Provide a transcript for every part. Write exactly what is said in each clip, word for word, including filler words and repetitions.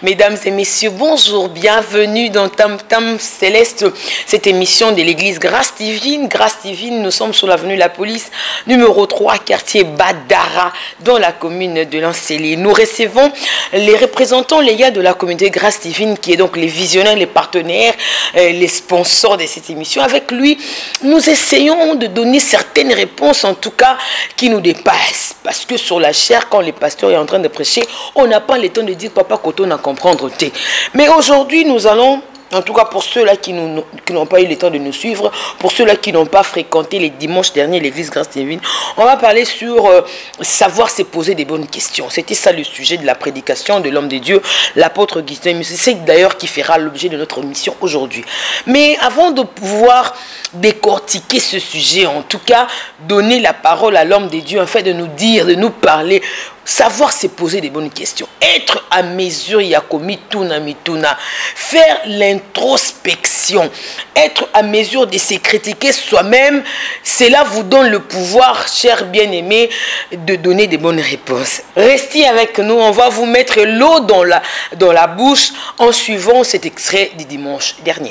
Mesdames et messieurs, bonjour, bienvenue dans Tam Tam Céleste, cette émission de l'église Grâce Divine. Grâce Divine, nous sommes sur l'avenue La Police, numéro trois, quartier Badara, dans la commune de Lancélé. Nous recevons les représentants légaux de la communauté Grâce Divine, qui est donc les visionnaires, les partenaires, les sponsors de cette émission. Avec lui, nous essayons de donner certaines réponses, en tout cas, qui nous dépassent. Parce que sur la chair, quand le pasteur est en train de prêcher, on n'a pas le temps de dire papa Koto n'a comprendre thé. Mais aujourd'hui, nous allons, en tout cas pour ceux-là qui n'ont pas eu le temps de nous suivre, pour ceux-là qui n'ont pas fréquenté les dimanches derniers l'église Grâce Divine, on va parler sur euh, savoir se poser des bonnes questions. C'était ça le sujet de la prédication de l'homme de Dieu, l'apôtre Gustin. C'est d'ailleurs qui fera l'objet de notre mission aujourd'hui. Mais avant de pouvoir décortiquer ce sujet, en tout cas donner la parole à l'homme de Dieu, afin de nous dire, de nous parler, savoir se poser des bonnes questions, être à mesure, yakomi tuna mituna, faire l'introspection, être à mesure de se critiquer soi-même, cela vous donne le pouvoir, chers bien-aimés, de donner des bonnes réponses. Restez avec nous, on va vous mettre l'eau dans la, dans la bouche en suivant cet extrait du dimanche dernier.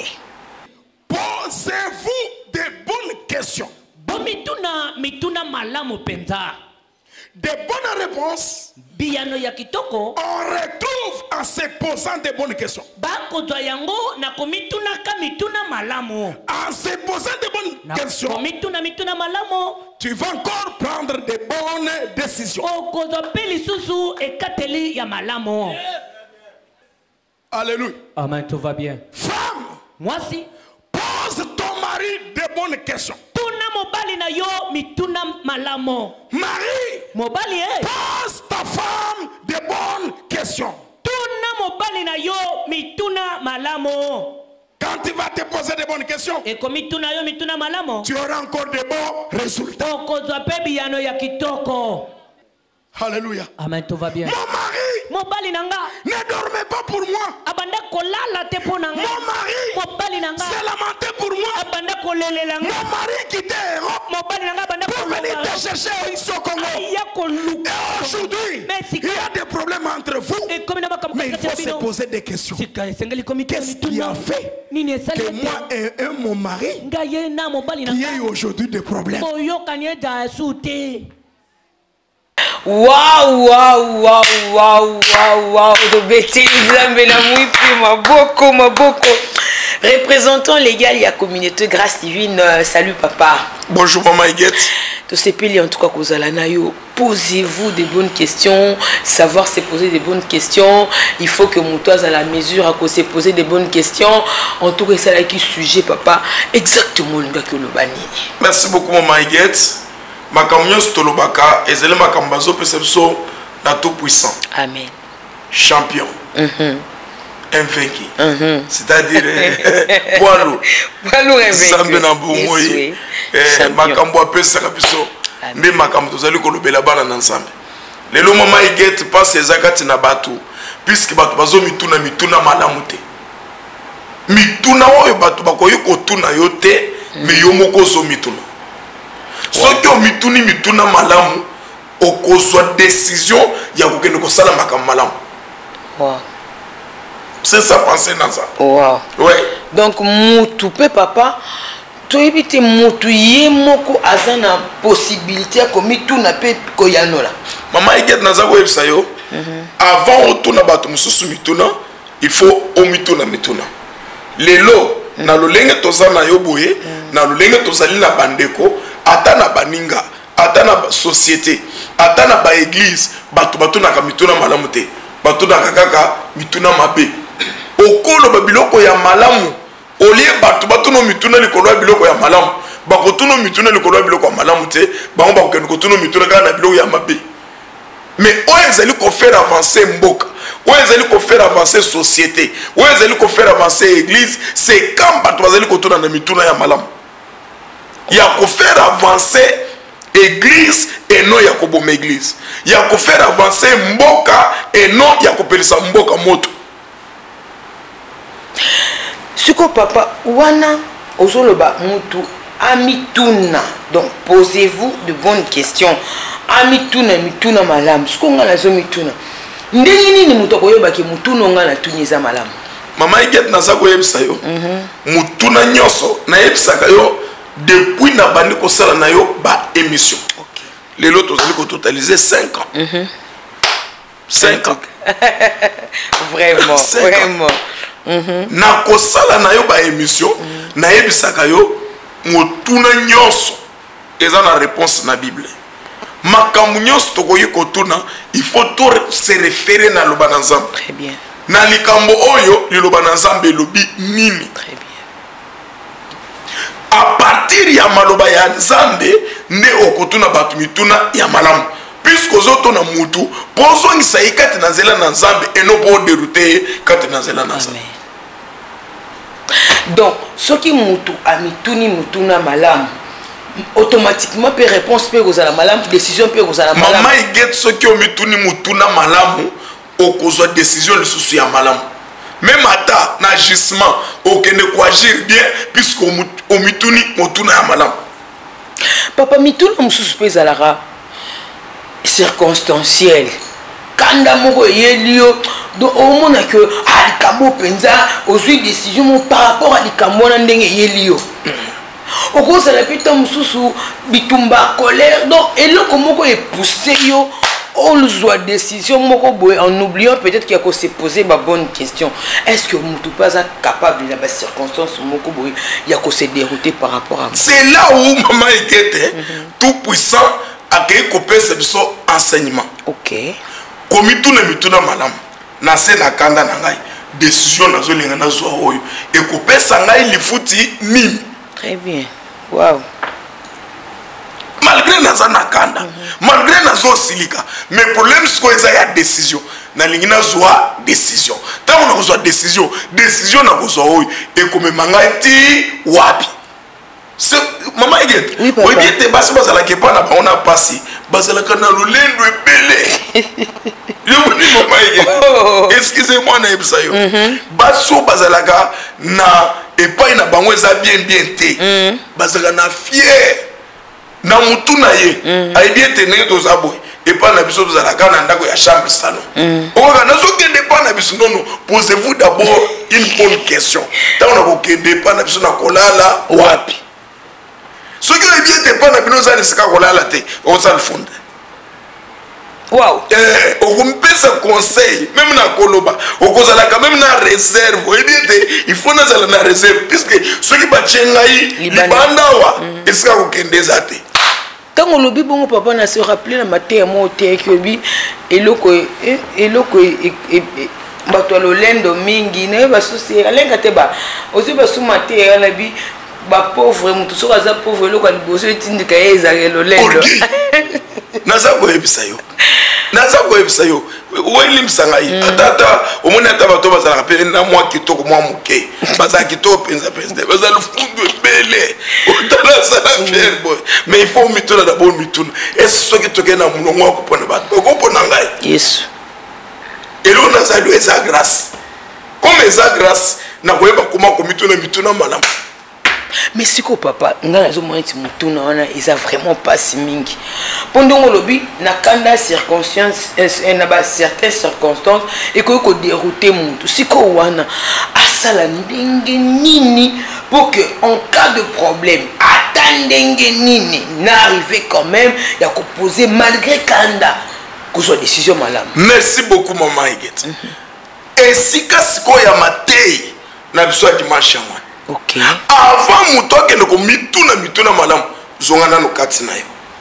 Posez-vous des bonnes questions. Bomituna mituna malamu penza. Des bonnes réponses, Biyano ya kitoko, on retrouve en se posant des bonnes questions. Bako doyango na komituna kamituna malamu. En se posant des bonnes questions, komituna mituna malamu, tu vas encore prendre des bonnes décisions. Okozo peli susu ekateli ya malamu. Alléluia. Amen, tout va bien. Femme, moi si, pose ton mari des bonnes questions. Mobali na yo mituna malamo. Marie, mobali eh. Pose ta femme de bonnes questions. Tuna mobali na yo mituna malamo. Quand tu vas te poser de bonnes questions, et comme mituna yo mituna malamo, tu auras encore de bons résultats. Okozo biyano ya kitoko. Alléluia. Amen, tout va bien. Mon mari, mobali nanga, ne dormez pas pour moi. Abanda kolala te ponanga. Mon mari, mobali nanga, s'est lamenté pour moi. Abanda kolele langa. Mon mari quittait Europe mobali nanga abanda pour venir te chercher ici au Congo. Aya kolu. Et aujourd'hui, il y a des problèmes entre vous. Mais il faut se poser des questions. Qu'est-ce qui a fait que moi et, et mon mari, il y a eu aujourd'hui des problèmes? Waouh, waouh, waouh, waouh, waouh, waouh, de bêter, Maboko, Maboko. Représentant légal, il y a communauté Grâce Divine. Euh, salut papa. Bonjour maman Iguette. Tous ces pays en tout cas, posez-vous des bonnes questions, savoir se poser des bonnes questions. Il faut que mon toit à la mesure à se poser des bonnes questions. En tout cas, c'est là qui sujet papa. Exactement le gars que le bani. Merci beaucoup maman Iguette. Ma camion stolobaka et zele ma kambazo perception na tout puissant. Amen. Champion. Mm-hmm. Invaincu. Mm-hmm. C'est-à-dire Boalo. Boalo invaincu. Sambe na bomoyi. Eh makambo apesa kabiso. Mais makambo tozali kolobela bana na nsambe. Lelo mama Iguette passe ezakati na batu puisque batu bazo mituna mituna malamu te. Mituna oyo batu bakoyi kotuna yo te mais yo moko zo mituna. Soki omituni mituna malamu okozwa décision ya kokende kosala makambo malamu. Wow. C'est ça penser dans ça. Wow. Ouais. Donc mutu pe papa to ebite mutu ye moko azana possibilité ko mituna pe koyanola. Mama Iguette naza ko yebisa yo. Avant otuna batu mususu mituna, il faut omituna mituna. Lelo na lolenge tozana yo boye, na lolenge tozali na bandeko. Atana baninga, atana société, atana ba église, batu batu na mituna malamu te, batu na kaka mituna mabe. Okolo ba biloko ya malamu, olie batu batu no mituna likolo ya biloko ya malamu, bakotuno mituna likolo ya biloko ya malamu te, bango bakokende kotuno mituna kaka na biloko ya mabe. Mais oyo ezali ko faire avancer mboka, oyo ezali ko faire avancer société, oyo ezali ko faire avancer église, c'est quand batu bazali kotuna na mituna ya malamu. Il y a qu'à faire avancer église et non il y a qu'à bomber église. Il y a qu'à faire avancer mboka et non il y a qu'à pelisa mboka moto. Suko papa wana ozoloba mutu amituna. Donc posez-vous de bonnes questions. Amituna mituna malam. Suko nga nazo mituna. ndenge nini moto koyebaki mutuna nga na tuni eza malamu mama Iget naza koyebisa yo mutuna nyonso nayebisaka yo depuis na bandi kosala na yo ba émission lelo tozali ko totaliser cinq ans cinq ans vraiment vraiment na kosala na yo ba émission nayebisaka yo mutuna nyonso eza na réponse na Bible makambo nyonso tokoki kotuna il faut tout se référer na loba na Nzambe très bien na likambo oyo liloba na Nzambe lobi nini très bien à partir ya maloba ya Nzambe nde okotuna batu mituna ya malamu puisque ozotuna mutu pozongisa ye kati na nzela na Nzambe eno po dérouter kati na nzela na Nzambe. Donc soki mutu amituni mutuna malamu automatiquement peut réponse peut kozala malamu décision peut kozala malamu mama Iget soki omituni mutuna malamu okozwa décision lisusu ya malamu même ata na agissement okende ko agir bien puisque omituni mutuna ya malamu papa mituna mususu pe zalara circonstanciel kanda moko yelio donc au mona que alikabo penza ozui décision par rapport à likambo na ndenge yelio okozala pita mususu bitumba colère donc eloko moko e pousser yo on soit décision moko boy en oubliant peut-être qu'il y a se poser ma bonne question est-ce que mutu pas capable de la circonstance moko boy il y a se dérouter par rapport à c'est là où maman Iget tout puissant a créé kopesa biso enseignement OK komituna mituna malamu na se na kanda na ngai décision nazo linga na zo oyo e kopesa ngai lifuti nini très bien wow malgré naza na kanda mm -hmm. malgré nazo silika mais problème c'est quoi ya décision na lingi na zo décision tant on a zo décision décision na ko zo oyo e komema ngai ti wapi c'est maman Iget oui papa oui te basi bazala ke pa na ba on a passé bazala kana lolendo ebele yo ni maman Iget excusez-moi na ebisa yo baso bazala ka na epai na bango eza bien bien te bazala na fier na mutu na ye ai bien te ne to zabo epai na biso bazala ka na ndako ya chambre salon oka na zo kende pa na biso nono posez-vous d'abord une bonne question tant on a ko kende pa na biso na kolala wapi ce qui est bien te pas na bino za nesika kolala te oza le fond wow eh okompesa conseil même na koloba okozala quand même na réserve et bien te il faut na zala na réserve puisque ce qui ba chengai libanda wa esika kokendeza te tango lobi bongo papa na se rappeler na maté mo te ki eloko eloko bato lolendo mingi na ba souci alenga te ba ozi ba suma te na bi ba pauvre mutu so kaza pauvre lo ka liboso etindika yeza lolendo naza ko ebisa yo naza ko ebisa yo weli msangai atata omoni ata bato bazala pe na mwa kitoko mwa muke bazala kitoko penza penza bazala lufundu ebele otala sala fier boy mais il faut mituna d'abord mituna est-ce que toke na mulongo ko pona bato ko pona ngai yes elo naza lo eza grâce comme eza grâce na koyeba comment ko mituna mituna malamu. Mais si ko papa ngala zo mwanti mutuna wana eza vraiment pas si mingi pendant lobi na kanda circonstance na ba certaines circonstances et ko ko dérouter mutu siko wana asala ndenge nini pour que en cas de problème attendenge nini n'arriver quand même ya ko poser malgré kanda ko soit décision malamu. Merci beaucoup maman Iget. Et si ka siko ya matei na biso dimanche ngwa OK avant muto akende ko mituna mituna malamu zongana no kati na yo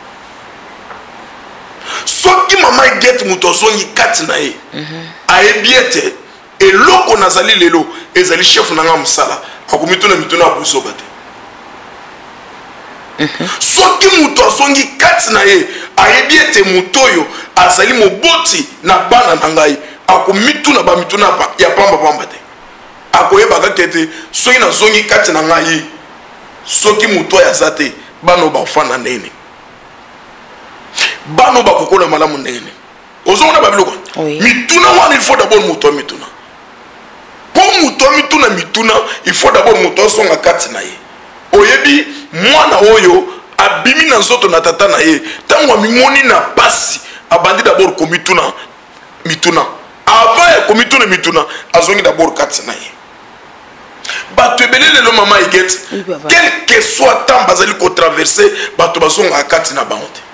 soki mama Iget muto zongi kati na ye ayebiete eloko nazali lelo ezali chef nanga musala akomituna mituna abuzoba te soki muto zongi kati na ye ayebiete mutoyo azali moboti na bana na ngai akomituna ba mituna ya pamba pamba te akoyeba kakete soki na zongi kati na ngai soki muto ya zate bano ba fana nene bano ba kokola malamu nene ozongona ba biloko mituna wana il faut d'abord muto mituna pour muto mituna mituna il faut d'abord muto songa kati na ye oyebi mwana oyo abimi na nzoto na tata na ye tango amimoni na pasi abandi d'abord ko mituna mituna ya komituna mituna azongi d'abord kati na ye bato ebele lelo mama Iget quel que soit temps bazali ko traverser bato bazonga kati na bango te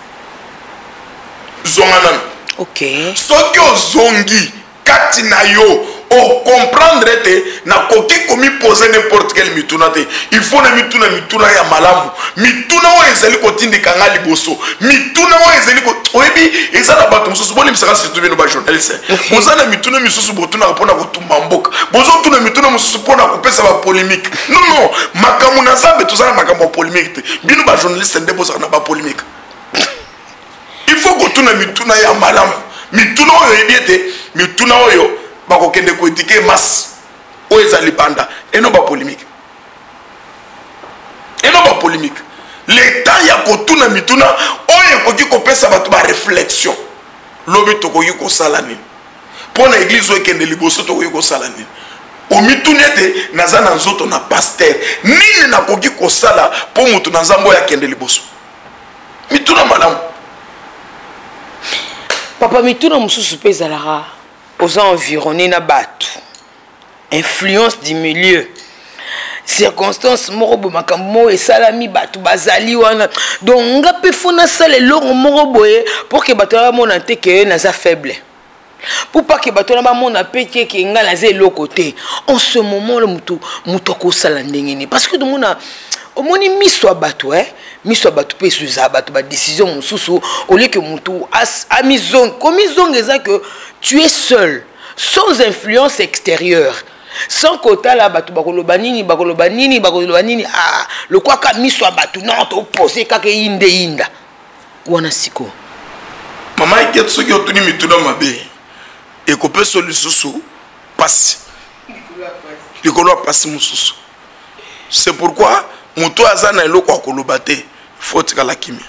zonga nanu ok soki ozongi kati na yo o comprendre te na koki komi poser n'importe quel mituna te il faut na mituna mituna ya malamu mituna o ezali kotindika nga liboso mituna o ezali ko oyebi ezala bato mosusu boni misaka surtout bino ba journaliste boza na mituna misusu botuna mpona kotumba mboka bozo tuna mituna mosusu mpona kopesa ba polémique non non makambo na zambe tozala makambo ya polémique te bino ba journaliste nde bozala na ba polémique il faut kotuna mituna ya malamu mituna oyo eyebi ete mituna oyo bakokende koetike masse oyo ezali banda eno bapolémique eno bapolémique le temps ya kotuna mituna oyo ekoki kopesa bato baréflexion lobi tokoki kosala nini mpo na église oyo ekende liboso tokoki kosala nini omituni ete naza na nzoto na paster nini nakoki kosala mpo moto na nzambe oyo akende liboso mituna malamu papa mituna mosusu mpe ezalaka oza environné na bato influence du milieu circonstance moko boye makambo moko esalami bato bazali wana donc nga mpe fo nasala eloko moko boye pour ke bato bamona te ke naza faible pour pas ke bato na bamona mpe keke nga naza eloko te en ce moment moto akosala ndenge nini parce que tomona omoni miso ya bato eh miso ya bato mpe esuza bato badécision mosusu au lieu que moto amizonge komizonge eza que tu es seul sans influence extérieure sans kotala bato bakoloba nini bakoloba nini bakoloba nini ah lokwaka miso ya bato non topose kaka eyinde yinda wana siko mama Iget soki otuni mituna mabe ekopesa lisusu pasi likolo ya pasi mosusu c'est pourquoi moto aza na eloko akoloba te faut tikala kimia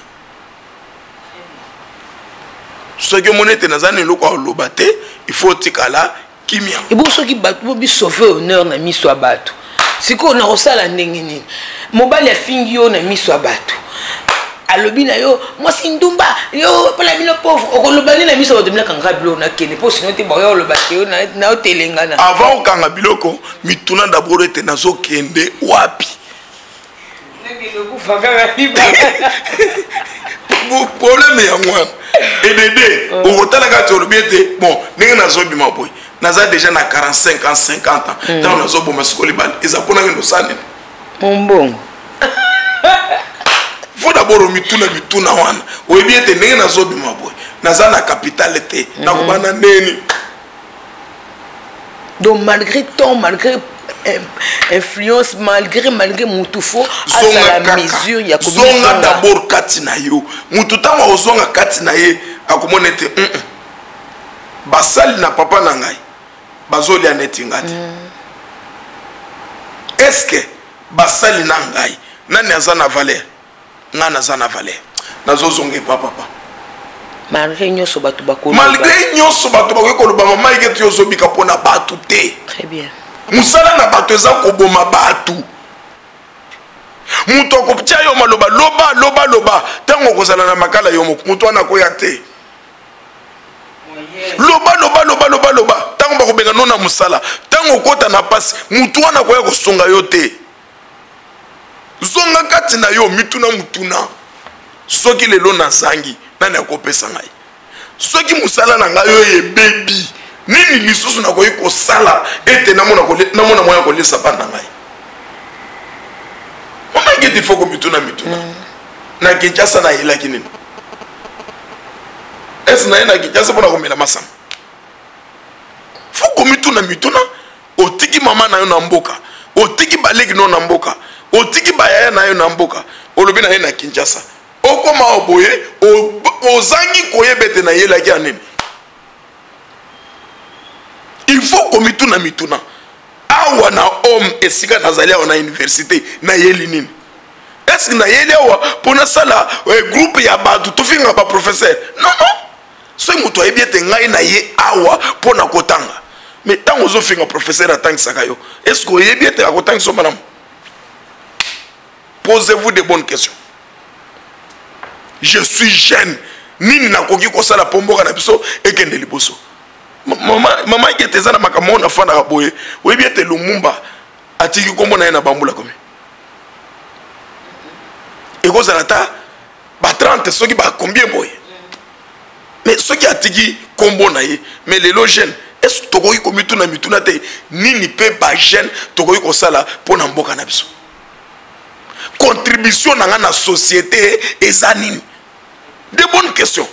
soki omoni ete naza na eloko akoloba te il faut tikala kimia ebo soki bato bobi sauver honneur na miso ya bato sikoyo nakosala ndenge nini mobali afingi yo na miso ya bato alobi na yo mwasi ndumba yo pala bino pauvre okoloba nini na miso ya bato binakanga biloko nakende mpo sino te baoya oloba te yo na yo telengana avant okanga biloko mituna d'abord ete nazokende wapi problème ya ngwana edede okotalaka ti olobi ete bon ndenge nazobima boye naza déjà na quarante-cinq ans cinquante ans ntango nazoboma siko libala eza mpona ngendo osanini mombongo faut d'abord omituna mituna wana oyebi ete ndenge nazobima boye naza na capitale te nakobana ndeni donc malgré ton malgré influence malgré malgré mutu fo zonga la mesure ya zonga d'abord kati na yo mutu tango ozonga kati na ye akomona ete mm -mm. basali na papa na ngai bazolia neti ngati est-ce que basali na ngai nani aza na valeur nga naza na valeur nazozonga epa papa malgré nyonso bato bakoloba malgré nyonso bato bakoki koloba mama Iget yozobika mpona bato te très bien musala na bato eza koboma bato moto akotia yo maloba loba loba loba ntango okozala na makala yo moko moto wana akoya te loba loba loba loba loba ntango bakobenga no na mosala ntango okota na pasi moto wana akoya kosunga yo te zonga kati na yo mituna mutuna soki lelo nazangi nani akopesa ngai soki mosala na ngai oyo ebebi nini lisusu nakoki kosala ete namona moya kolesa bana ngai mama Iget ifo komituna mituna na Kinshasa nayelaki nini esi naye na Kinshasa mpona komela masanga fo komituna mituna otiki mama na yo na mboka otiki baleki no na mboka otiki bayaya na yo na mboka olobi na ye na Kinshasa okoma oboye ozangi koyeba ete nayelaki ya nini il faut komituna mituna awa na homme esika nazali awa na université nayeli nini est-ce que nayeli awa mpo nasala groupe ya bato tofinga baprofesseur non non soki moto ayebi ete ngai naye awa mpo na kotanga mais ntango ozofinga professeur atangisaka yo est-ce que oyebi ete akotangisa yo malamu posez-vous de bonnes questions je suis jeune nini nakoki kosala mpo mboka na biso ekende liboso Maman qui était dans ma camon, enfant d'Araboé, oui, bien, t'es Lumumba, a dit que comme on a un bamboula comme. Et vous avez trente, ceux qui ont combien boy? Mais ceux qui ont dit combo naïe, mais les logènes, est-ce que tu as commis tout na mituna te ni ni pe ba jeune, tu as comme ça là pour n'amboka na biso. Contribution dans la société et zanine. Des bonnes questions.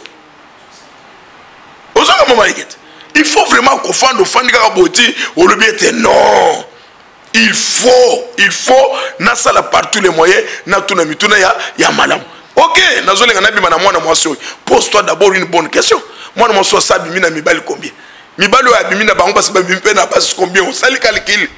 Il faut vraiment qu'on fasse nos fans de Karaboti ou le bien non. Il faut, il faut, na sala par tous les moyens, na tout na mituna ya ya malam. Ok, nazole ngana bima na mwana mwasi. Pose-toi d'abord une bonne question. Mwana mwasi sa bimi na mibali combien? Mibali ya bimi na bango parce que bimi pe na pas combien on sali calcul.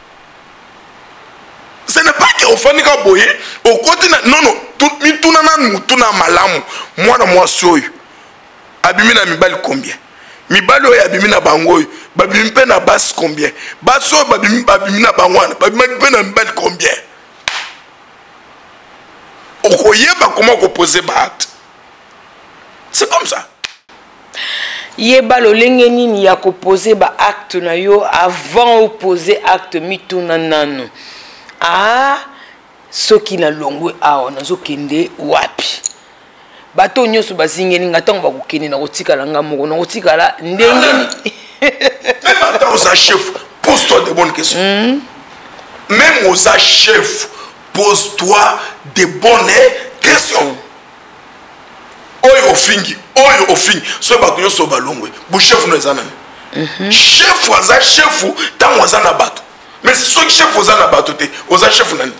Ce n'est pas que au fani ka boye, au côté non non, tout mituna na mutuna malamu. Mwana mwasi oyo. Abimi na mibali combien? Mibali oyo abimi na bango oyo. Babimi pe na base combien? Baso babimi babimi na bangwana, babimi pe na mibali combien? Okoyeba comment composer acte. C'est comme ça. Yeba lo lenge nini ya composer ba acte na yo avant opposer acte mituna nano. Ah, soki na longwe awa nazo kende wapi? Bato nyoso bazingeni ngatango bakukene na kotikala ngamoko na kotikala ndenge ni. Même attends aux chef, pose-toi de bonnes questions. Mm. Même aux chefs, pose-toi de bonnes questions. Oyo ofingi, oyo ofingi. So bato nyoso balongwe, bu chef no ezana. Chef waza chef tant waza na bato. Mais si so chef waza na bato te, oza chef nani?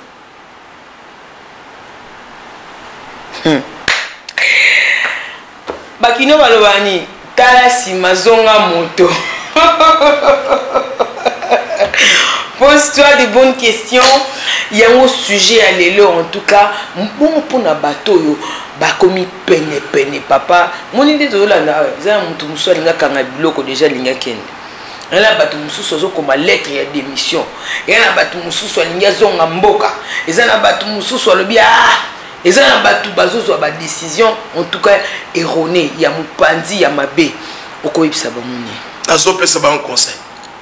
Bakino balobani tala si mazonga moto. Pose-toi de bonnes questions. Il y a un sujet à l'élo en tout cas. Bon pour na bateau yo bakomi pene pene papa. Mon idée de là là, ça mutu muso linga kanga biloko déjà linga kende. Là bateau muso sozo comme lettre ya démission. Et là bateau muso so linga zonga mboka. Et ça na bateau muso so le bien. Et ça na bateau bazo so ba décision en tout cas erronée. Il y a mupandi ya mabe. Okoyibisa ba muni. Azo pesa ba un conseil.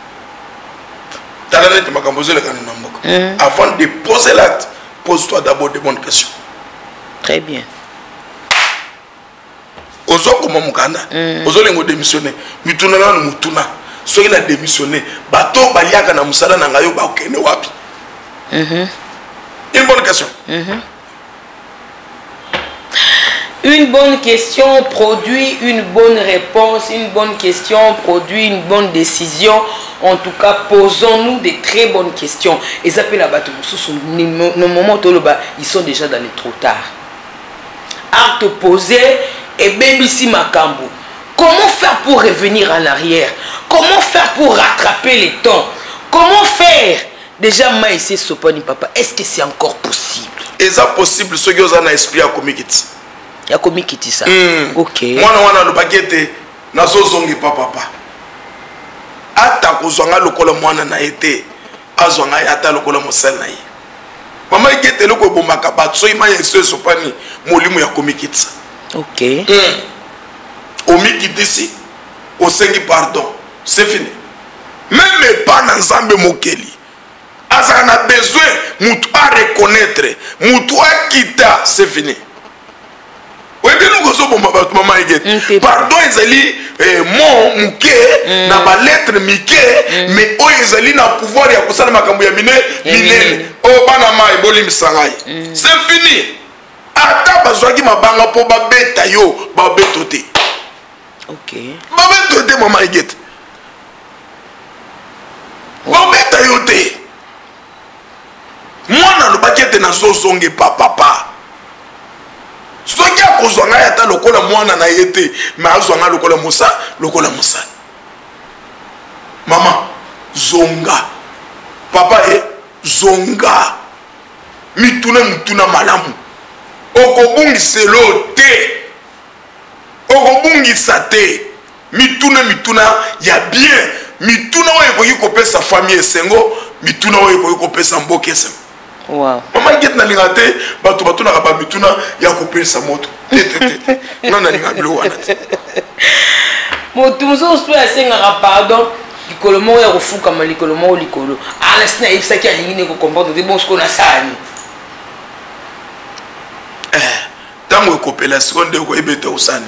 Avant de poser l'acte, pose-toi d'abord de bonnes questions. Très bien. Ozo comme mukanda, ozo lengo démissionner. Mituna na mutuna. Soki na démissionner, bato baliaka na musala na ngayo ba okene wapi. Mhm. Une bonne question. Mhm. Une bonne question produit une bonne réponse. Une bonne question produit une bonne décision. En tout cas, posons-nous des très bonnes questions. Et ça peut la battre. Nos moments, ils sont déjà dans les trop tard. Acte posé et même ici Makambo. Comment faire pour revenir en arrière? Comment faire pour rattraper les temps? Comment faire? Déjà, Maïsé Sopani Papa, est-ce que c'est encore possible? Et ça possible, ce qui ont un esprit à communiquer. Ya komi kiti ça. Mm. Ok. Mwana wana lo bagete na so zongi papa papa. Ata ko zonga lokola mwana na été. Azonga yata lokola mosel na yi. Mama igete loko bomaka batso ima yeso sopani molimu ya komi kiti. Ok. Mm. Omi kiti si osengi pardon. C'est fini. Même pas na nzambe mokeli. Azana na besoin mutu a reconnaître, mutu a kita, c'est fini. Oui, bien nous sommes maman pardon, ezali mon mouké na ba lettre miké, mais o ezali na pouvoir ya kusala makambo ya mine minene. O bana mai boli misangai. C'est fini. Ata bazwaki mabanga po ba beta yo, ba betote. OK. Ba betote maman igete. Ba beta yo te. Mwana lo bakete na so zonge papa papa. Soki akozwanga yata lokola mwana na yete mais azwanga lokola musa lokola musa. Mama zonga papa e zonga mituna mituna malamu okobungiselo te okobungisa te mituna mituna ya bien mituna oyo ekoki kopesa famille esengo mituna oyo ekoki kopesa mboka esengo. Wow. Maman get na lingate bato bato na ba mituna ya kopesa moto. Non na linga bilo wana. moto mosusu mpe asengaka pardon likolo moko ya kofukama likolo moko likolo ala sina yebisaki alingi ne kocomprendre te bon siko nasani ntango ekopela siko nde koyebete osani.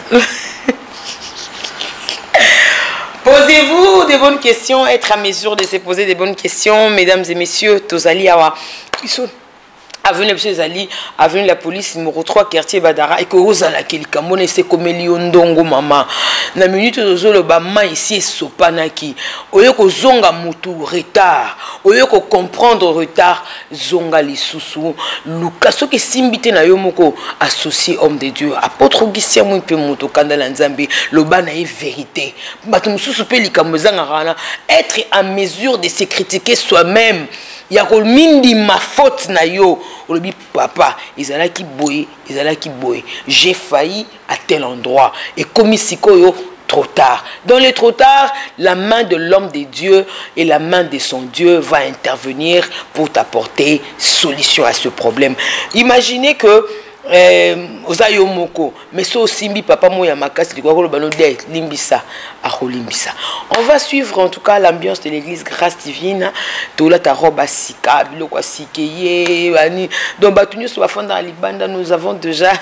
Posez-vous des bonnes questions, être à mesure de se poser des bonnes questions, mesdames et messieurs, Tozali Awa. Avenue M. Zali, avenue la police, numéro trois, quartier Badara, et que vous allez qu'il camone c'est comme Liondongo maman. Na minute de le bama ici sopanaki. Oyo ko zonga mutu retard. Oyo ko comprendre retard zonga lisusu. Luka so ke simbite na yo moko associé homme de Dieu. Apôtre Augustin mu pe mutu kanda la Nzambe, lo bana est vérité. Batu mususu pe likambo zanga rana, être en mesure de se critiquer soi-même. Ya ko mindi ma faute na yo. On dit papa, ils allaient qui boy, ils allaient qui boy. J'ai failli à tel endroit et comme ici trop tard. Dans le trop tard, la main de l'homme de Dieu et la main de son Dieu va intervenir pour t'apporter solution à ce problème. Imaginez que ozayo moko mais so simbi papa moya makasi likwa ko bano de limbisa a limbisa. On va suivre en tout cas l'ambiance de l'église Grâce Divine. Tola ta robe asika biloko asikeye bani donc batunyo so bafanda libanda nous avons déjà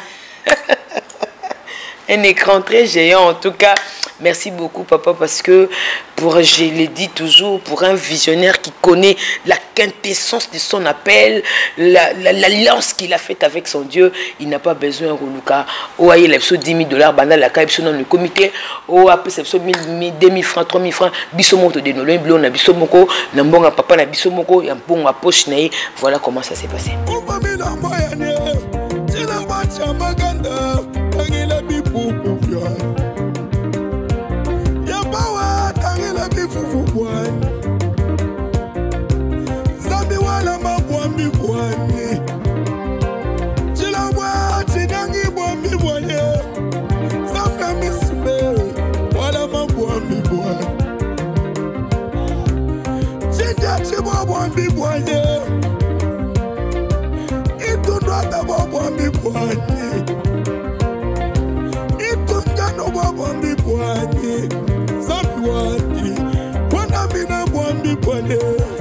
un écran très géant en tout cas. Merci beaucoup papa parce que pour, je l'ai dit toujours, pour un visionnaire qui connaît la quintessence de son appel, l'alliance qu'il a faite avec son Dieu, il n'a pas besoin de Luka. Oh, il a dix mille dollars, bandal la caille, dans le comité. Oh, après c'est deux mille francs, trois mille francs, bisomoto de nolo, blon na bisomoko, nambonga papa na bisomoko, ya mbonga poche nae. Voilà comment ça s'est passé. Zambi wala mabwambi bwani Chila wati nangi bwambi bwani Zambi misme wala mabwambi bwani Chinja chibwa bwambi bwani Itundwata bwambi bwani Itunjano bwambi bwani Zambi wati Wana mina bwambi bwani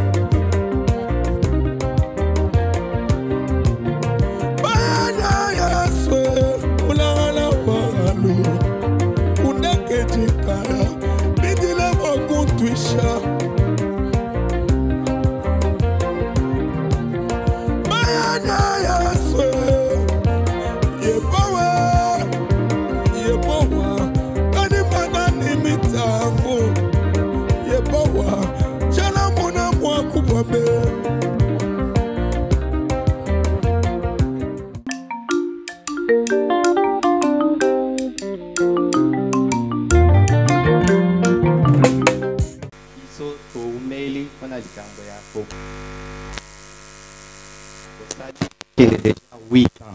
huit ans.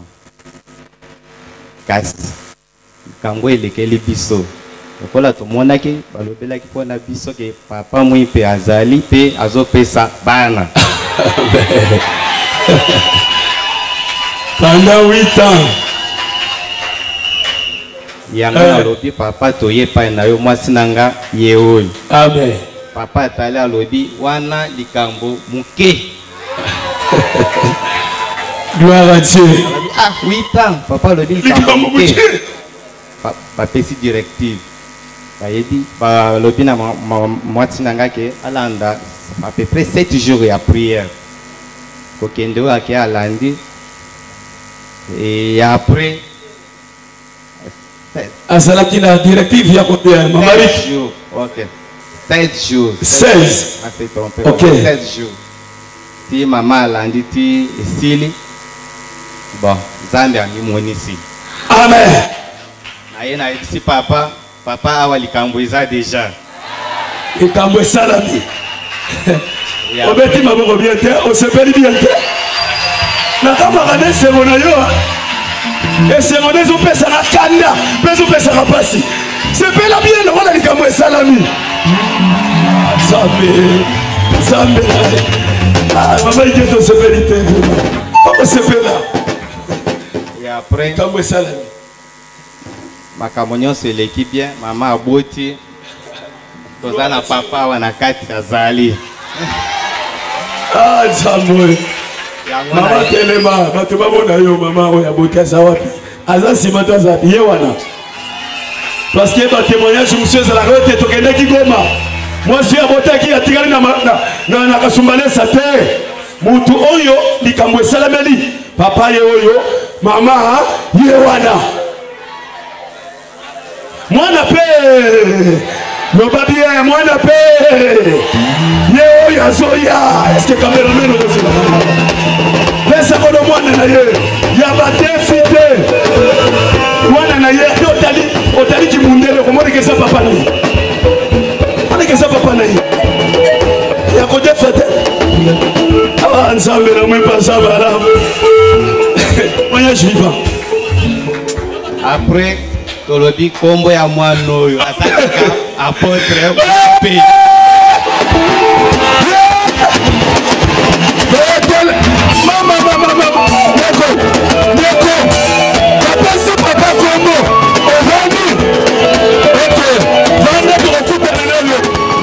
Kasi kango elekeli biso. Okola tomona ke balobela ki pona biso ke papa mwi pe azali pe azopesa bana. Pendant huit ans. Yanga alobi papa toye pa na yo mwasi nanga yeoyi. Amen. Papa atali alobi wana likambo muke. Gloire à Dieu. Ah, huit ans, papa le dit. Papa si directive. Bayebi, ba lobi na mwati nanga ke alanda à peu près sept jours à prière. Kokendo ake alandi et après Azala qui la directive ya combien mamari jours. OK. sept jours. seize. Ah, c'est trompé. OK. sept jours. Si maman alandi ti estili. Bon, Zambia a mis ici. Amen. Aïe, na ici papa, papa a likamboisa déjà. Likambo salami. Obeti maboko bien te, o sepeli bien te. Na kama kane semona yo. E semona zo pesa na kanda, peso pesa na pasi. Sepela bien na wana likambo salami. Zambe. Zambe. Ah, mama iketo sepeli te. O sepela. Et après, ma camonnion c'est l'équipe bien, maman a boti, tozana papa wana kati azali. Ah, Nzambe. Mama telema, bato babona yo mama oya botasa wapi. Aza sima taza ye wana. Parce que ba témoignage monsieur za la rote to kende ki Goma. Moi si abotaki atikali na na na kasumbale sate. Mutu oyo likambo salameli. Papa ye oyo, mama ye wana. Mwana pe. No babi ye mwana pe. Ye oyo azoya. Est-ce que cameraman o kosela? Pesa kono mwana na ye. Ya ba défité. Mwana na ye otali otali ki mundele ko mona kesa papa na ye. Mona kesa papa na ye. Ya ko défité. Ah Nzambe na mwe pasa bara. Moya jiva. Après tolobi kombo ya mwana oyo atakaka apôtre pe. Mama mama mama. Neko. Neko. Papa c'est papa kombo. Ovani. OK. Vanda pour couper le nez.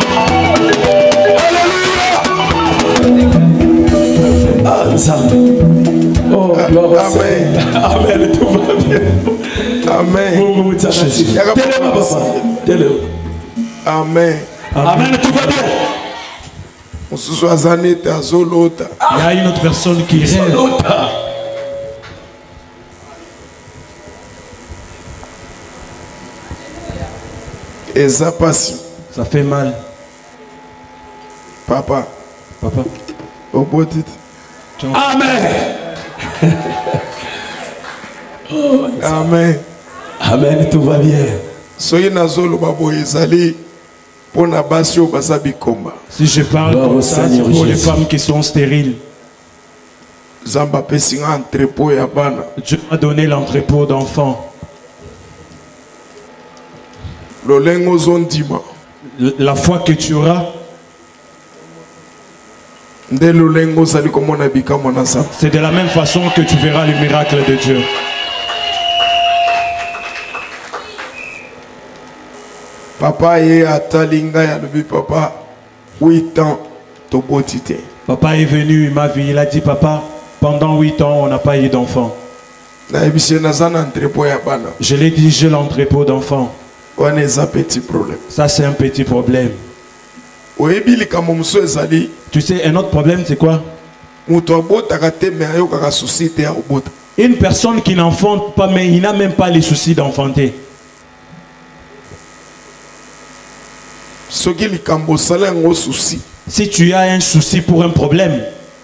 Alléluia. Ah Nzambe. Oh, gloire. Amen. Amen. Tout va bien. Amen. Téléma, papa. Téléma. Amen. Amen. Tout va bien. On se soit zané à Zolota. Il y a une autre personne qui rêve. Et ça passe. Ça fait mal. Papa. Papa. Au beau titre. Amen. Oh, amen. Amen, tout va bien. Soyez nazolo babo ezali pour na basio basabi komba. Si je parle comme ça, c'est pour les femmes qui sont stériles. Zamba pesinga entrepôt ya bana. Dieu m'a donné l'entrepôt d'enfants. Lolengo zondima. La foi que tu auras, c'est de la même façon que tu verras le miracle de Dieu. Papa est atalinga ya lobi papa huit ans to botité. Papa est venu, il m'a vu, il a dit papa, pendant huit ans on n'a pas eu d'enfant. Je l'ai dit, j'ai l'entrepôt d'enfants. Ça c'est un petit problème. Tu sais, un autre problème c'est quoi? Une personne qui n'enfante pas, mais il n'a même pas les soucis d'enfanter. Si tu as un souci pour un problème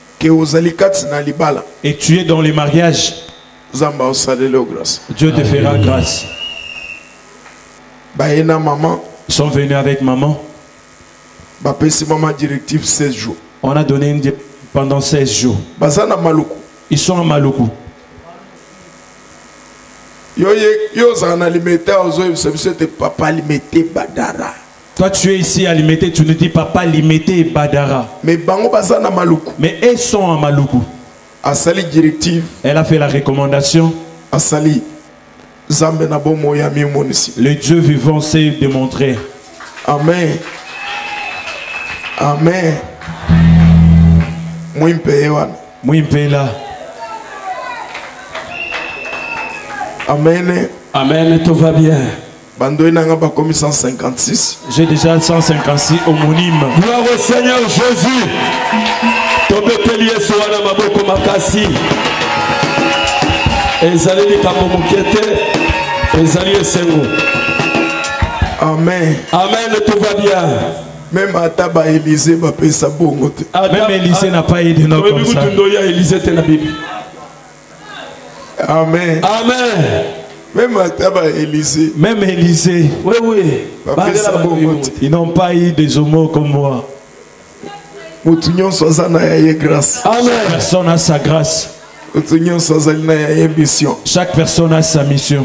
et tu es dans les mariages, Dieu te fera grâce. Ils sont venus avec maman. On a donné une pendant seize jours. Ils sont à Maluku. Toi tu es ici à Limité, tu nous dis papa Limité et Badara. Mais elles sont à Maluku. Elle a fait la recommandation. Le Dieu vivant s'est démontré. Amen. Amen. Mouimpela. Amen. Amen, tout va bien. cent cinquante-six. J'ai déjà cent cinquante-six homonymes. Gloire au Seigneur Jésus. Amen. Amen, tout va bien. Même Ataba Élysée va payer sa bonne. Même Élysée n'a pas eu de nom comme ça. Amen. Amen. Même Ataba Élysée. Même Élysée. Oui, oui. Ils n'ont pas eu des homos comme moi. Chaque personne a sa grâce. Chaque personne a sa mission.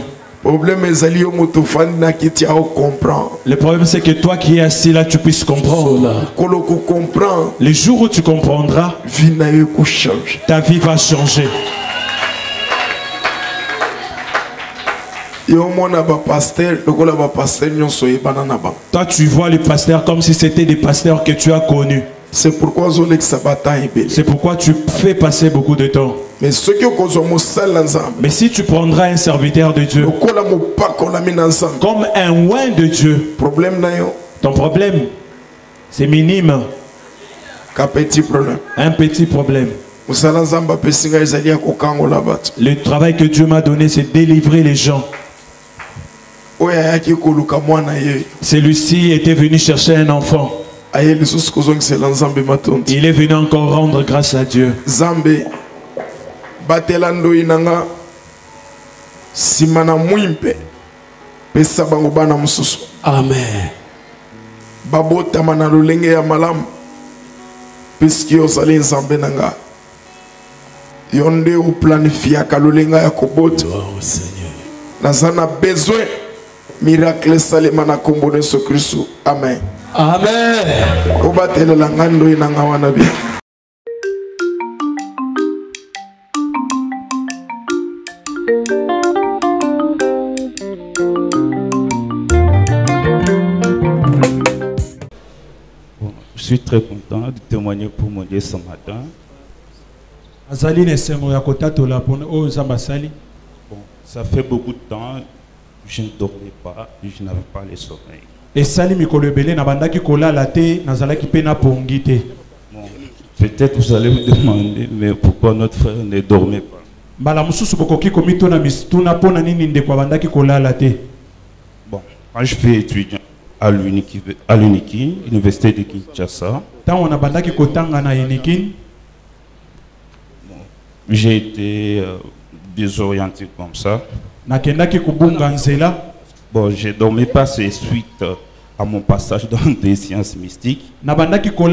Le problème c'est que toi qui es assis là, tu puisses comprendre. Le jour où tu comprendras, ta vie va changer. Toi, tu vois les pasteurs comme si c'était des pasteurs que tu as connus. C'est pourquoi C'est pourquoi tu fais passer beaucoup de temps. Mais Mais si tu prendras un serviteur de Dieu comme un oint de Dieu, ton problème, c'est minime. Un petit problème. Un petit problème. Le travail que Dieu m'a donné, c'est délivrer les gens. Celui-ci était venu chercher un enfant. Il est venu encore rendre grâce à Dieu. Amen. Puisque ozali nzambe nanga yonde ou planifia kalulenga ya kobota nazana besoin miracle salema na kombo de Yesu Kristo. Amen. Amen. Obatela langando inanga wana bi. Je suis très content de témoigner pour mon Dieu ce matin. Bon, ça fait beaucoup de temps que je ne dormais pas, je n'avais pas le sommeil. Bon, peut-être vous allez me demander, mais pourquoi notre frère ne dormait pas? Bon, quand je fais étudiant à l'Uniki, à l'Uniki, Université de Kinshasa, bon, j'ai été euh, désorienté comme ça. Bon, je ne dormais pas, c'est suite euh, à mon passage dans des sciences mystiques. Alors,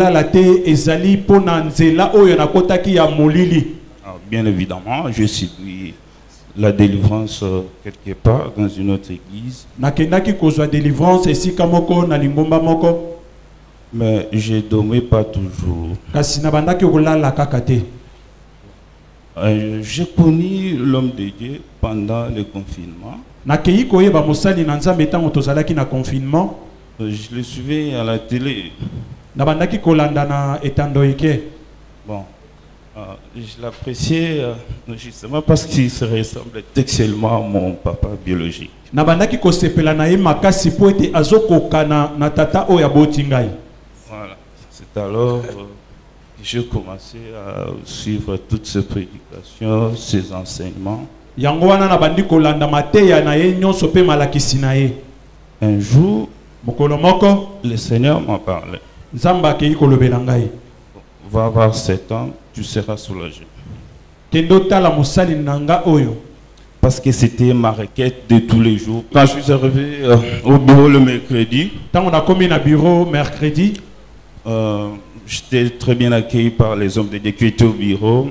bien évidemment, je suis la délivrance euh, quelque part dans une autre église. Mais je ne dormais pas toujours. Euh, j'ai connu l'homme de Dieu pendant le confinement. Euh, je le suivais à la télé. Bon. Euh, je l'appréciais euh, justement parce qu'il se ressemble textuellement à mon papa biologique. Voilà, c'est alors euh, que j'ai commencé à suivre toutes ces prédications, ces enseignements. Un jour, le Seigneur m'a parlé. Va avoir sept ans, tu seras soulagé. Parce que c'était ma requête de tous les jours. Quand je suis arrivé euh, au bureau le mercredi, euh, j'étais très bien accueilli par les hommes de Dieu qui étaient au bureau.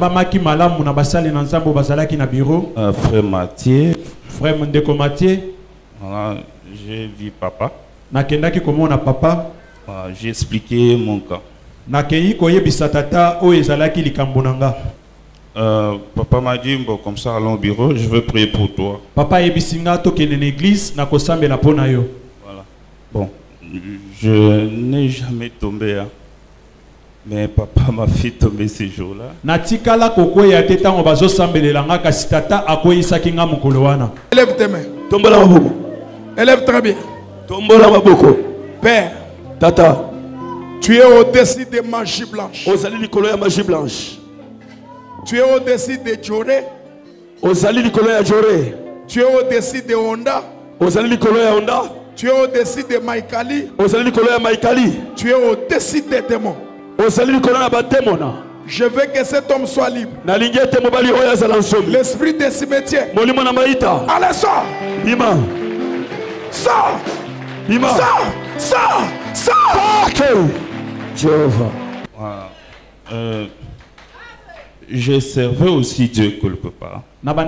Euh, frère Mathieu. Frère Ndeko Mathieu. Voilà, j'ai vu papa. papa. Voilà, j'ai expliqué mon cas. Euh, papa m'a dit, bon, comme ça, allons au bureau, je veux prier pour toi. Papa ebisinga tokende na église na kosambela pona yo. Voilà. Bon, je n'ai jamais tombé, hein. Mais papa m'a fait tomber ces jours-là. Natikala kokoya te tango bazo sambelela nga kasi tata akoyisaki nga mokolo wana. Élève tes mains. Tombola maboko. Élève très bien. Tombola maboko. Père. Tata. Tu es au-dessus des magie blanches. Ozali likolo ya magie blanche. Tu es au-dessus de Djoré. Ozali likolo ya Djoré. Tu es au-dessus de Honda. Ozali likolo ya Honda. Tu es au-dessus de Maïkali. Ozali likolo ya Maïkali. Tu es au-dessus des démons. Ozali likolo na bademona. Je veux que cet homme soit libre. Nalingi ete mobali oyo azala nsomi. L'esprit des cimetières. Molimo na maïta. Allez, sors. Bima. Sors. Bima. Sors. Sors. Sors. Ok. Jéhovah. Voilà. Euh, j'ai servi aussi Dieu quelque part.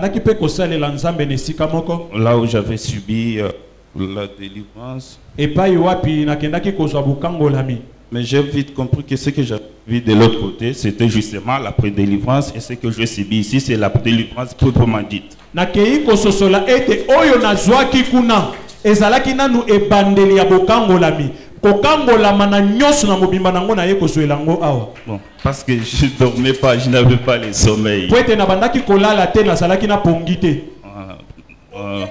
Là où j'avais subi euh, la délivrance. Mais j'ai vite compris que ce que j'avais vu de l'autre côté, c'était justement la prédélivrance, et ce que je subis ici, c'est la prédélivrance proprement dite. Nakei kososola ete oyo nazwaki kuna ezalaki nanu ebandeli ya bokangolami kokangolama na nyonso na mobimba nango na ye kozwela ngo awa. Bon, parce que je ne dormais pas, je n'avais pas le sommeil. Po ete na bandaki kolala te nazalaki na pongi te. Euh, euh,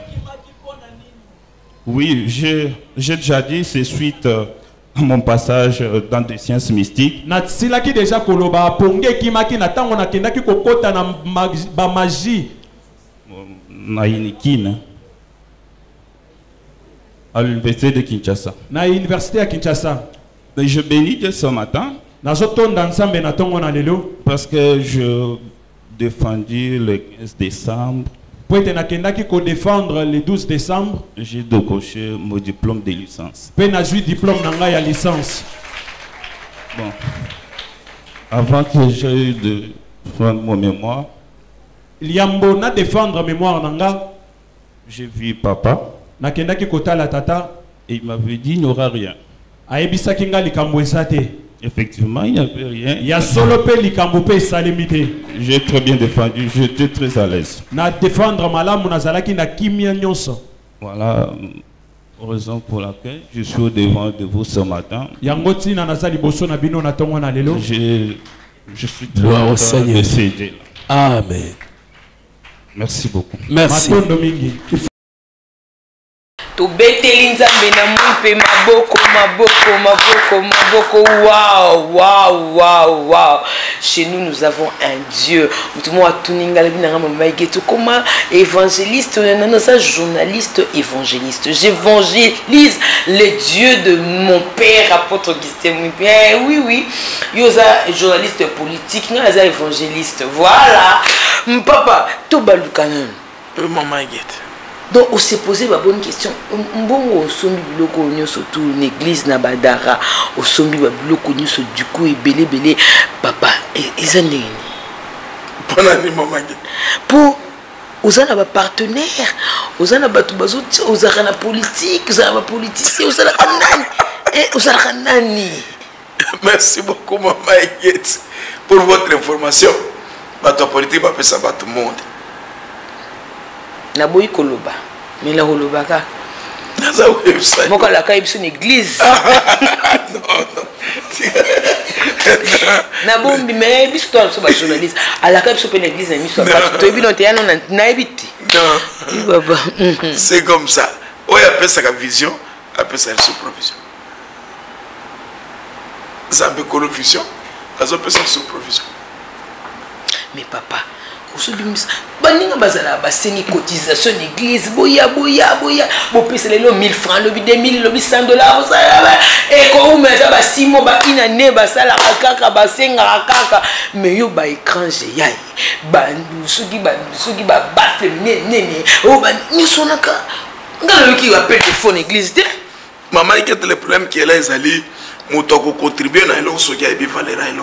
oui, j'ai déjà dit, c'est suite euh, à mon passage dans des sciences mystiques. Na silaki déjà koloba pongi kimaki na tango na kendaki kokota na ba magie. Na Inikine. À l'université de Kinshasa. Na université à Kinshasa. Mais je bénis Dieu ce matin. Parce que je défendis le quinze décembre. Défendre le douze décembre. J'ai décoché mon diplôme de licence. Diplôme de licence. Bon. Avant que j'aie de prendre mon mémoire. Il y a un défendre mémoire nanga. J'ai vu papa. Nakendaki kotala tata. Et il m'avait dit il n'y aura rien. Aebisa kinga likambo esate. Effectivement, il n'y avait rien. Il y a solo pe likambo pe salimité. J'ai très bien défendu, j'étais très à l'aise. Na défendre malamu nazalaki na kimia nyonso. Voilà raison pour laquelle je suis au devant de vous ce matin. Yangoti na nazali boso na bino na tongo na lelo. Je je suis très content de céder. Amen. Merci beaucoup. Merci. tobeteli nzambe na mpe maboko maboko maboko maboko. Waouh, waouh, waouh, waouh. Chez nous nous avons un Dieu. Tout le monde a tout ninga la bina maïgeto comme évangéliste, non ça journaliste évangéliste. J'évangélise le Dieu de mon père apôtre Augustin. Oui oui. Yoza journaliste politique, non ça évangéliste. Voilà. Papa, to balukanon. Maman Guette. Donc, on s'est posé la bonne question. Bon, au sombi biloko onyo surtout l'église na Badara, au sombi biloko onyo sur du coup et belé belé papa et zaneni. Bonne année maman. Pour aux ana ba partenaire, aux ana ba tubazo, aux ana politique, aux ana politicien, aux ana nani et aux ana nani. Merci beaucoup maman Guette pour votre information. Bato politique ba pesa ba tout le monde. Na boyi koloba mais la koloba ka naza website moko la ka ibso église non non na bombi mais biso to so ba journaliste ala ka ibso pe l'église na miso ba to ebi no te yana na ebiti non baba c'est comme ça oya appelle ça la vision appelle ça sous provision zambe kolo vision azo appelle ça sous provision. Mais papa osobimis baninga bazala basengi cotisation d'église boya boya boya bo pesa lelo mille francs lobi deux mille lobi cent dollars et ko umeza ba simo ba inane basala kaka basenga kaka mais yo ba écran géant bandu soki ba soki ba ba féminin nene o ba nisonaka ngalo ki appelle téléphone église te maman il y a le problème qui est là ils allaient mutoko contribuer na elo soki ya bi valera elo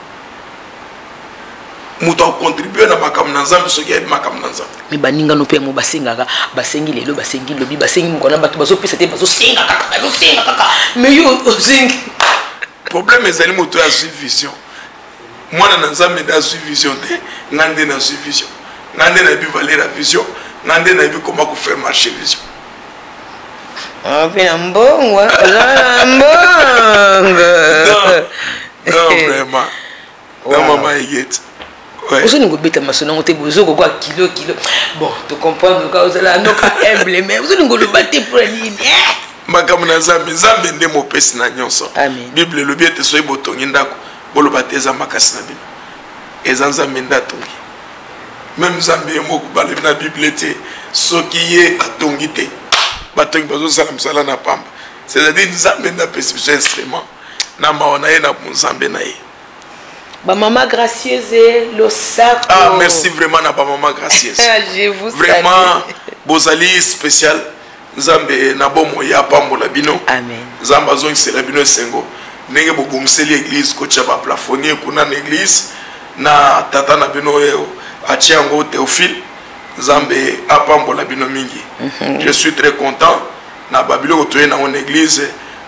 muto contribuer na makam na nzambe soki ya makam na nzambe mais baninga no pe mo basengaka basengi lelo basengi lobi basengi mukona bato bazo pesa te bazo senga kaka bazo senga kaka mais yo osengi problème ezali muto ya vision mwana na nzambe da vision te ngande na vision ngande na bi valera vision ngande na bi comment ko faire marcher vision. Ah bien bon ouais bon non non vraiment non maman Yet. Vous avez un maçon, vous avez un kilo, kilo. Bon, tu comprends, vous avez un humble, mais vous avez un battre pour la ligne. Makamuna Zambi, Zambi n'est mon père, na nyonso. Bible, le bien te soit botongi ndako, bolo bateza makasi na bino. Ezanza menda tongi. Même Zambi est moko bale na Bible te, soki ye atongi te. Batongi bazo sala msala na pamba. C'est-à-dire Zambi na perception instrument. Na maona ye na Zambi na ye. Ba maman gracieuse le sac. Ah merci vraiment na ba maman gracieuse. Je vous vraiment bozali spécial. Nzambe na bomo ya pambola bino. Amen. Nzamba zongi c'est la bino sengo. Nenge bo bongseli église ko tcha ba plafonnier kuna na église na tata na bino yo achiango Théophile. Nzambe apambola bino mingi. Je suis très content na babilo ko toye na on église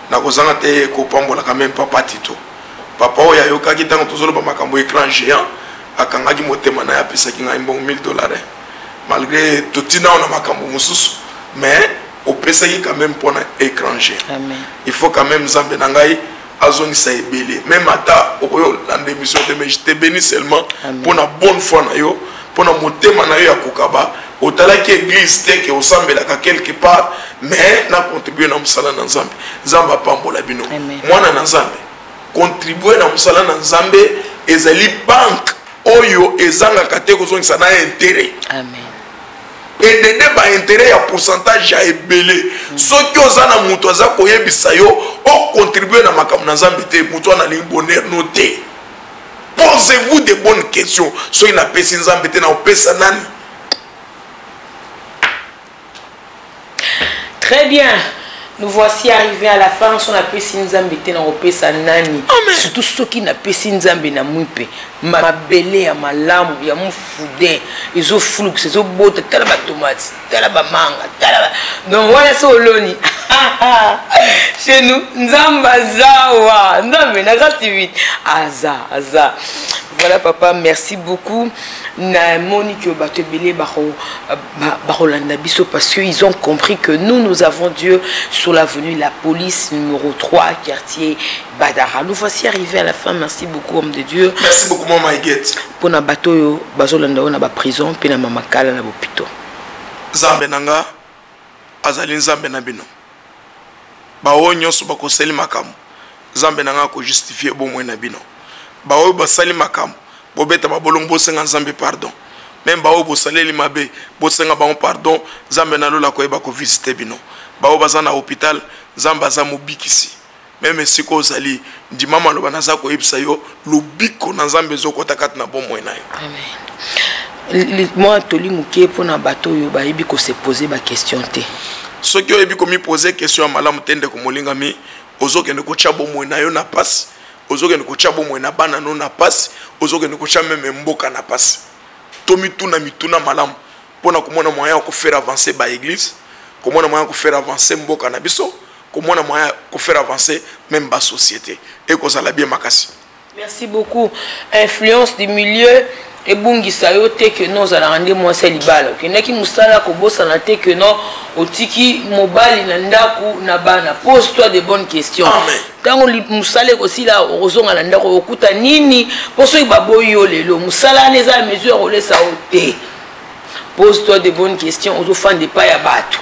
na kozanga te kopambola quand même papa Tito papa oyo ayokaki ntango tozoloba makambo écran géant akangaki motema na ye apesaki ngai mbongo mille dollars malgré totina na makambo mosusu mais opesaki quand même mpona écran géant. Il faut quand même nzambe na ngai azongisa ebele même ata okoyo landa émission te mais je te bénis seulement mpona bonne foi na yo mpona motema na yo ya kokaba otalaki église te ke osambelaka quelque part mais na contribuer na mosala na nzambe nzambe apambola bino mwana na nzambe contribuer na mosala na nzambe ezali banque oyo ezangaka te kozongisa na intérêt. Amen. Et de ba intérêt ya pourcentage ya ebele soki oza na mutu aza koyebisa yo o contribuer na makambo na nzambe te mutu ana li bonheur noté. Posez-vous de bonnes questions soki na pesi nzambe te na opesa nani. Très bien. Nous voici arrivés à la fin. On a pesi nzambe te na opesa nani. Surtout ceux qui na pesi nzambe na mwipe. Ma belle ya malamu ya mufude. Izo flux, izo bote, tala ba tomate, tala ba manga, tala ba. Donc voilà ça oloni. Chez nous, nzamba zawa, nzambe na grâce vite. Aza, aza. Voilà papa, merci beaucoup. Na Monique Batebele Barolanda Bisso parce qu'ils ont compris que nous, nous avons Dieu sur l'avenue La Police numéro trois, quartier Badara. Nous voici arrivés à la fin. Merci beaucoup, homme de Dieu. Merci beaucoup, maman Maïguette. Pour na bateau yo, Bazolanda on a ba prison, puis na mamakala na bopito. Zambe nanga, azali nzambe na bino. Ba onyo so ba ko seli makamu. Zambe nanga ko justifier bon moyen na bino. Ba oyo ba sali makamu. Bobeta babolong bosenga nzambe pardon. Même ba oyo bosaleli mabe, bosenga ba pardon, nzambe na lola ko eba ko visiter bino. Ba oyo baza na hôpital, nzambe aza mobikisi. Même si ko zali ndimama lo banaza ko ebisa yo lobiko na nzambe zokota kati na bon moyen na yo. Amen. Moi toli mukie pona bato yo ba ebi ko se poser ba question te. Soki oyebi ko mi poser question malamu tende ko molinga mi ozokende ko chabo moyen na yo na passe. Ozokende ko chabo moyen na bana no na passe. Ozokende ko chame mboka na passe. Tomi tuna mituna malamu pona komona moyen ko faire avancer ba église, komona moyen ko faire avancer mboka na biso, komona moyen ko faire avancer même ba société et ko sala bien makasi. Merci beaucoup. Influence du milieu et bungisa yo te que nous allons rendre moi c'est libala. Que naki musala ko bossa na te que non otiki mobile na ndaku na bana. Pose-toi de bonnes questions. Amen. Tango li musale aussi là ozonga na ndako okuta nini poso ibaboyo lelo musala neza mesure ole sa ote. Pose-toi de bonnes questions ozo fan de pa ya bato.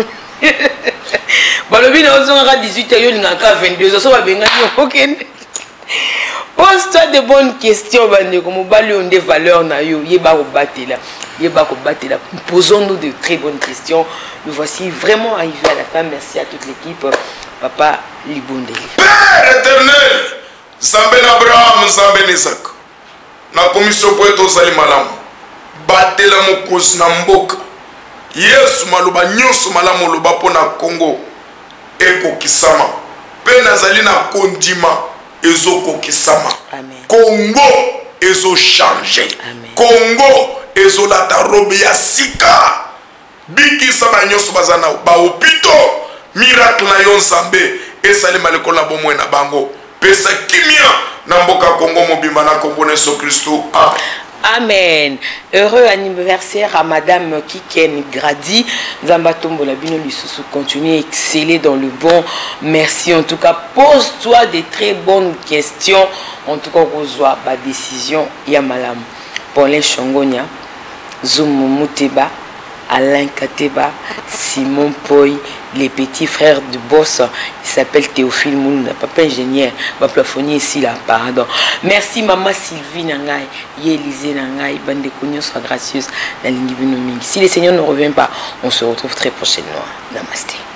Balobi na ozonga dix-huit yo lingaka vingt-deux so ba benga yo okende. Pose-toi de bonnes questions, bande comme mobali on des valeurs na yo, yeba ko batela, yeba ko batela. Posons-nous de très bonnes questions. Nous voici vraiment arrivés à la fin. Merci à toute l'équipe. Papa Libondeli. Père éternel, Zambé Abraham, Zambé Isaac. Na commission pour être aux malam. Batela mokos na mboka. Yesu maluba nyonso malamu loba pona Congo. Eko kisama. Pe nazali na kondima. Ezoko kisama. Amen. Congo ezo changer. Amen. Congo ezo la tarobe ya sika. Biki sama nyoso bazana ba opito. Miracle na yon Nzambe esali maleko na bomwe na bango. Pesa kimia na mboka Congo mobimba na Congo Yesu Kristo. Amen. Amen. Heureux anniversaire à Madame Kiken Gradi. Zambatombo la bino lisusu continue à exceller dans le bon. Merci en tout cas. Pose-toi des très bonnes questions. En tout cas, reçois ma décision. Yamalam. Paulin Chongonia. Zoumou Mouteba. Alain Kateba. Simon Poy. Les petits frères du boss, il s'appelle Théophile Moulina, papa ingénieur, ma plafonnier ici là, pardon. Merci maman Sylvie Nangai, Yélisée Nangai, bande connue soit gracieuse, la ligne. Si les seigneurs ne reviennent pas, on se retrouve très prochainement. Namasté.